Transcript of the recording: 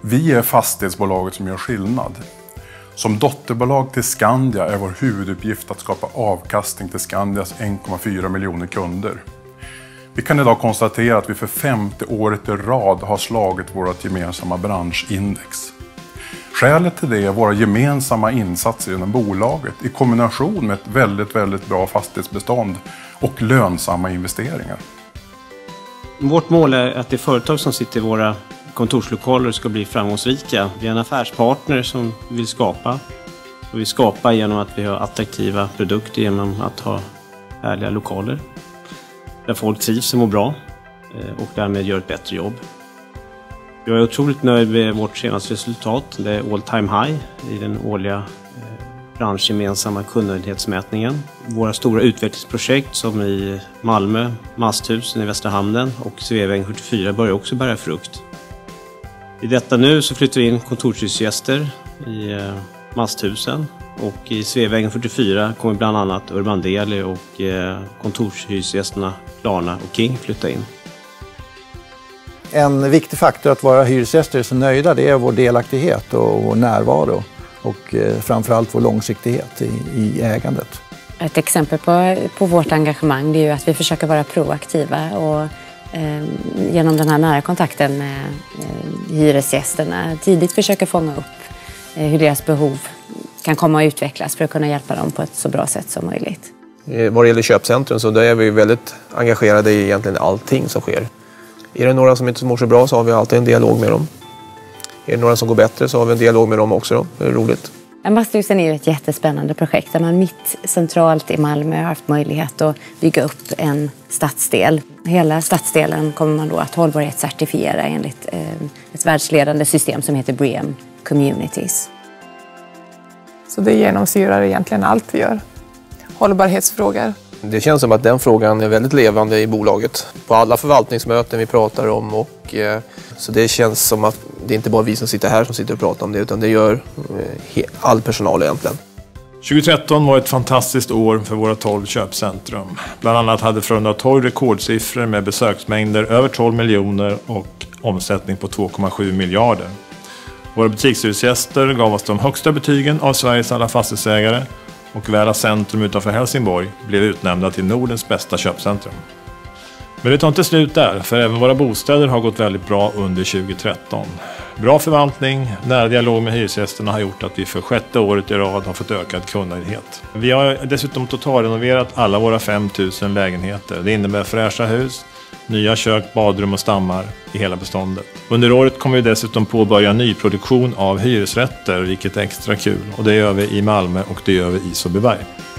Vi är fastighetsbolaget som gör skillnad. Som dotterbolag till Skandia är vår huvuduppgift att skapa avkastning till Skandias 1,4 miljoner kunder. Vi kan idag konstatera att vi för 50 året i rad har slagit vårt gemensamma branschindex. Skälet till det är våra gemensamma insatser inom bolaget i kombination med ett väldigt bra fastighetsbestånd och lönsamma investeringar. Vårt mål är att det företag som sitter i våra kontorslokaler ska bli framgångsrika. Vi är en affärspartner som vill skapa. Och vi skapar genom att vi har attraktiva produkter genom att ha härliga lokaler. Där folk trivs och mår bra och därmed gör ett bättre jobb. Jag är otroligt nöjd med vårt senaste resultat. Det är all time high i den årliga branschgemensamma kundnöjdhetsmätningen. Våra stora utvecklingsprojekt som i Malmö, Masthusen i Västra Hamnen och Sveavägen 44 börjar också bära frukt. I detta nu så flyttar vi in kontorshusgäster i Masthusen och i Sveavägen 44 kommer bland annat Urban Deli och kontorshusgästerna Klarna och King flytta in. En viktig faktor att vara hyresgäster så nöjda, det är vår delaktighet och vår närvaro och framförallt vår långsiktighet i ägandet. Ett exempel på vårt engagemang, det är ju att vi försöker vara proaktiva och genom den här nära kontakten med hyresgästerna tidigt försöker fånga upp hur deras behov kan komma att utvecklas för att kunna hjälpa dem på ett så bra sätt som möjligt. Vad det gäller köpcentrum så där är vi väldigt engagerade i egentligen allting som sker. Är det några som inte mår så bra så har vi alltid en dialog med dem. Är det några som går bättre så har vi en dialog med dem också. Det är roligt. Masthusen är ju ett jättespännande projekt där man mitt centralt i Malmö har haft möjlighet att bygga upp en stadsdel. Hela stadsdelen kommer man då att hållbarhetscertifiera enligt ett världsledande system som heter BREEAM Communities. Så det genomsyrar egentligen allt vi gör. Hållbarhetsfrågor. Det känns som att den frågan är väldigt levande i bolaget. På alla förvaltningsmöten vi pratar om och så det känns som att det är inte bara vi som sitter här som sitter och pratar om det utan det gör all personal egentligen. 2013 var ett fantastiskt år för våra 12 köpcentrum. Bland annat hade Frölunda Torg rekordsiffror med besöksmängder över 12 miljoner och omsättning på 2,7 miljarder. Våra butikshyresgäster gav oss de högsta betygen av Sveriges alla fastighetsägare och Väla centrum utanför Helsingborg blev utnämnda till Nordens bästa köpcentrum. Men det tar inte slut där, för även våra bostäder har gått väldigt bra under 2013. Bra förvaltning, nära dialog med hyresgästerna har gjort att vi för 6:e året i rad har fått ökad kundnöjdhet. Vi har dessutom totalrenoverat alla våra 5000 lägenheter. Det innebär fräscha hus, nya kök, badrum och stammar i hela beståndet. Under året kommer vi dessutom påbörja nyproduktion av hyresrätter, vilket är extra kul. Och det gör vi i Malmö och det gör vi i Sundbyberg.